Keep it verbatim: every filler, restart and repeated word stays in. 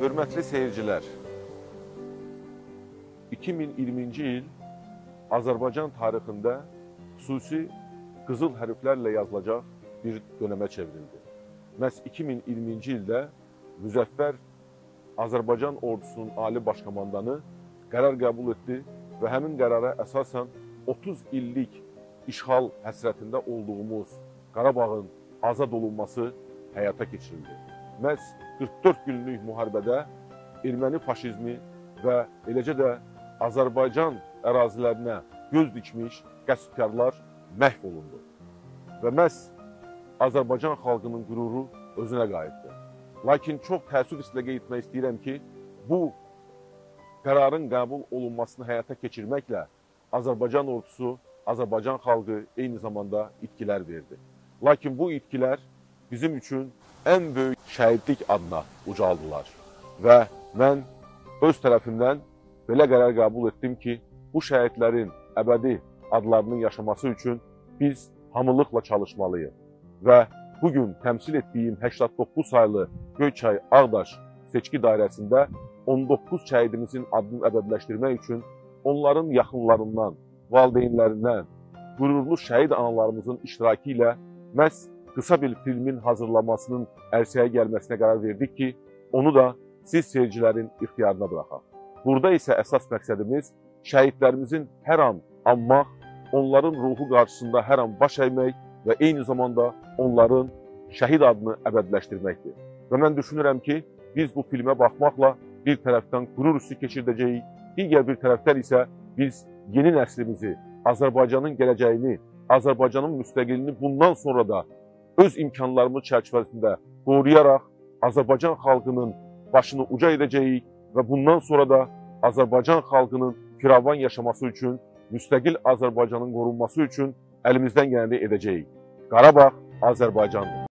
Hörmətli seyircilər, iki min iyirminci il Azərbaycan tarixində xüsusi qızıl hərflərlə yazılacaq bir dönəmə çevrildi. Məhz iki min iyirminci ildə Müzəffər Azərbaycan ordusunun ali başkomandanı qərar qəbul etdi və həmin qərara əsasən otuz illik işğal həsrətində olduğumuz Qarabağın azad olunması həyata keçirildi. Məhz qırx dörd günlük müharibədə erməni faşizmi və eləcə də Azərbaycan ərazilərinə göz dikmiş qəsbkarlar məhv olundu. Və məhz Azərbaycan xalqının qüruru özünə qayıtdı. Lakin çox təəssüf ilə qeyd etmək istəyirəm ki, bu qərarın qəbul olunmasını həyata keçirməklə Azərbaycan ordusu, Azərbaycan xalqı eyni zamanda itkilər verdi. Lakin bu itkilər bizim üçün ən böyük şəhidlik adına ucaldılar. Və mən öz tərəfimdən belə qərar qəbul etdim ki, bu şəhidlərin əbədi adlarının yaşaması üçün biz hamılıqla çalışmalıyıq. Və bugün təmsil etdiyim səksən doqquz saylı Göyçay Ağdaş seçki dairəsində on doqquz şəhidimizin adını əbədiləşdirmək üçün onların yaxınlarından, valideynlərindən, qürurlu şəhid analarımızın iştirakı ilə məhz qısa bir filmin hazırlanmasının ərsəyə gəlməsinə qərar verdik ki, onu da siz seyircilərin ixtiyarına buraxaq. Burada isə əsas məqsədimiz şəhidlərimizin hər an anmaq, onların ruhu qarşısında hər an baş əymək və eyni zamanda onların şəhid adını əbədiləşdirməkdir. Və mən düşünürəm ki, biz bu filmə baxmaqla bir tərəfdən qürur üstü keçirdəcəyik, digər bir tərəfdən isə biz yeni nəslimizi, Azərbaycanın gələcəyini, Azərbaycanın müstəqilini bundan sonra da öz imkanlarımız çərçivəsində qoruyaraq Azərbaycan xalqının başını uca edəcəyik və bundan sonra da Azərbaycan xalqının firavan yaşaması üçün, müstəqil Azərbaycanın qorunması üçün əlimizdən gələni edəcəyik. Qarabağ Azərbaycandır.